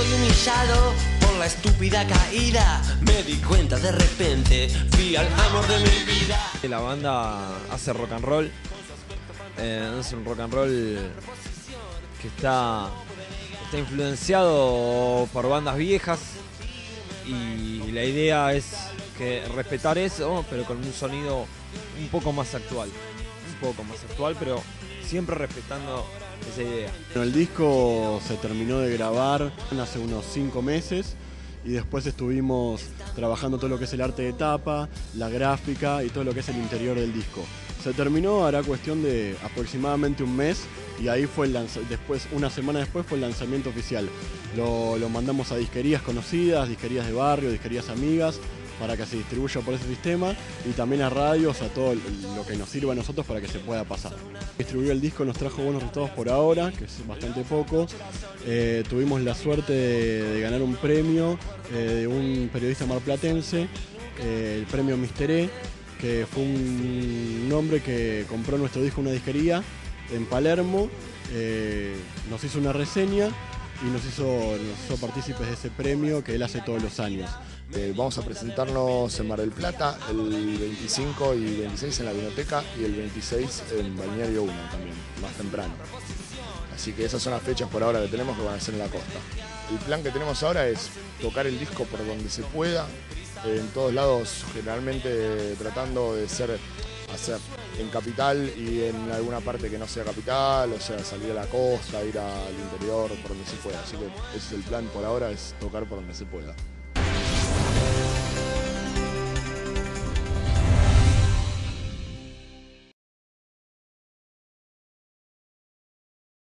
Estoy humillado por la estúpida caída. Me di cuenta de repente, fui al amor de mi vida. La banda hace rock and roll. Es un rock and roll que está influenciado por bandas viejas. Y la idea es que respetar eso, pero con un sonido un poco más actual. Pero siempre respetando esa idea. El disco se terminó de grabar hace unos 5 meses y después estuvimos trabajando todo lo que es el arte de tapa, la gráfica y todo lo que es el interior del disco. Se terminó, hará cuestión de aproximadamente un mes y ahí fue una semana después fue el lanzamiento oficial. Lo mandamos a disquerías conocidas, disquerías de barrio, disquerías amigas, para que se distribuya por ese sistema y también a radios, a todo lo que nos sirva a nosotros para que se pueda pasar. Distribuir el disco nos trajo buenos resultados por ahora, que es bastante poco. Tuvimos la suerte de ganar un premio de un periodista marplatense, el premio Mister E, que fue un hombre que compró nuestro disco en una disquería en Palermo, nos hizo una reseña y nos hizo partícipes de ese premio que él hace todos los años. Vamos a presentarnos en Mar del Plata el 25 y 26 en la Vinoteca y el 26 en Balneario 1 también, más temprano. Así que esas son las fechas por ahora que tenemos que van a ser en la costa. El plan que tenemos ahora es tocar el disco por donde se pueda, en todos lados, generalmente tratando de hacer en capital y en alguna parte que no sea capital, o sea, salir a la costa, ir al interior, por donde se pueda. Así que ese es el plan por ahora, es tocar por donde se pueda.